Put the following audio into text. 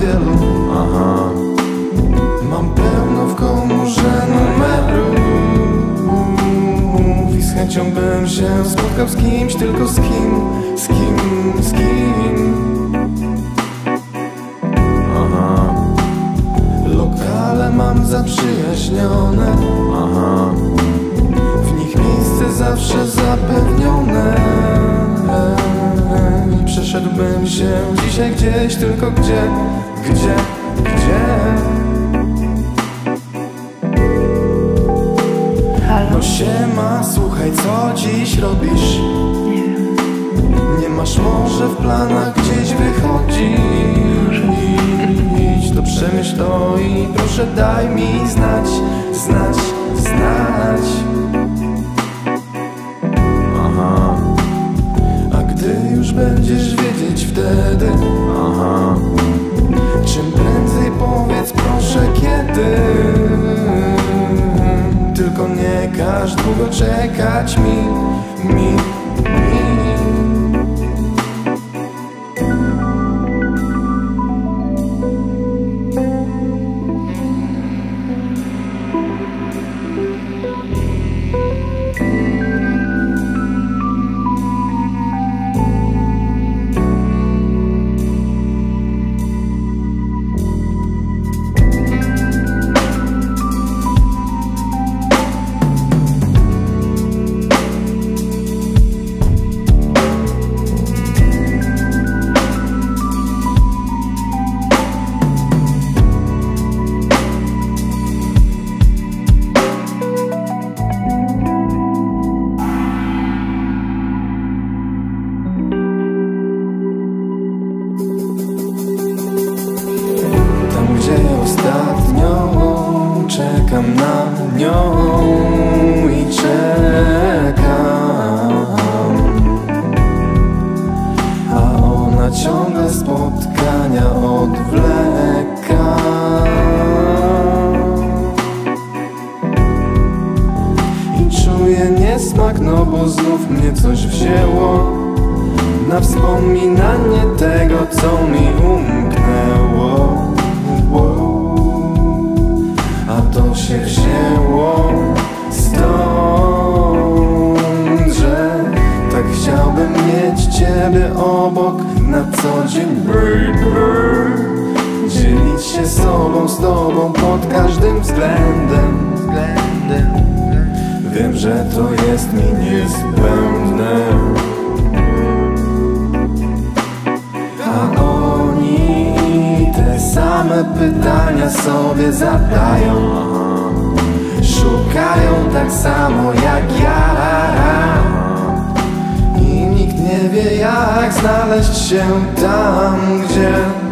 wielu. Aha. Mam pełno w komórze numerów i z chęcią bym się spotkał z kimś, tylko z kim? Z kim? Z kim? Aha. Lokale mam zaprzyjaźnione. Aha. W nich miejsce zawsze zapewnione. Przeszedłbym się dzisiaj gdzieś, tylko gdzie? Gdzie? No siema, słuchaj, co dziś robisz? Nie masz może w planach gdzieś wychodzić? To przemyśl to i proszę daj mi znać. Aha. A gdy już będziesz wiedzieć wtedy, aha, czym prędzej powiedz proszę kiedy. Tylko nie każ długo czekać mi. Ostatnio czekam na nią i czekam, a ona ciągle spotkania odwleka. I czuję niesmak, no bo znów mnie coś wzięło na wspominanie tego, co mi umknęło. A to się wzięło stąd, że tak chciałbym mieć ciebie obok na co dzień, baby. Dzielić się z tobą pod każdym względem. Wiem, że to jest mi niezbędne. Same pytania sobie zadają, szukają tak samo jak ja. I nikt nie wie jak znaleźć się tam, gdzie